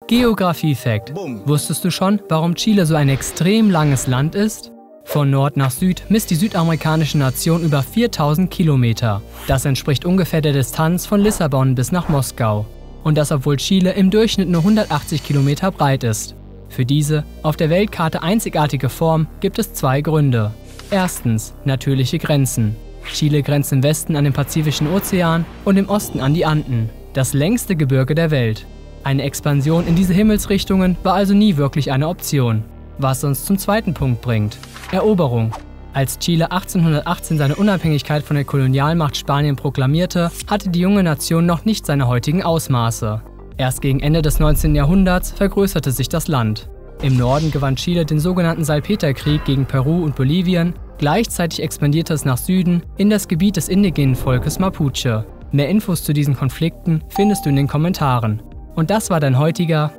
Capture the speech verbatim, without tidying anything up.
Geografie-Fact: Wusstest du schon, warum Chile so ein extrem langes Land ist? Von Nord nach Süd misst die südamerikanische Nation über viertausend Kilometer. Das entspricht ungefähr der Distanz von Lissabon bis nach Moskau. Und das, obwohl Chile im Durchschnitt nur hundertachtzig Kilometer breit ist. Für diese auf der Weltkarte einzigartige Form gibt es zwei Gründe. Erstens, natürliche Grenzen. Chile grenzt im Westen an den Pazifischen Ozean und im Osten an die Anden, das längste Gebirge der Welt. Eine Expansion in diese Himmelsrichtungen war also nie wirklich eine Option. Was uns zum zweiten Punkt bringt: Eroberung. Als Chile achtzehnhundertachtzehn seine Unabhängigkeit von der Kolonialmacht Spanien proklamierte, hatte die junge Nation noch nicht seine heutigen Ausmaße. Erst gegen Ende des neunzehnten Jahrhunderts vergrößerte sich das Land. Im Norden gewann Chile den sogenannten Salpeterkrieg gegen Peru und Bolivien, gleichzeitig expandierte es nach Süden in das Gebiet des indigenen Volkes Mapuche. Mehr Infos zu diesen Konflikten findest du in den Kommentaren. Und das war dein heutiger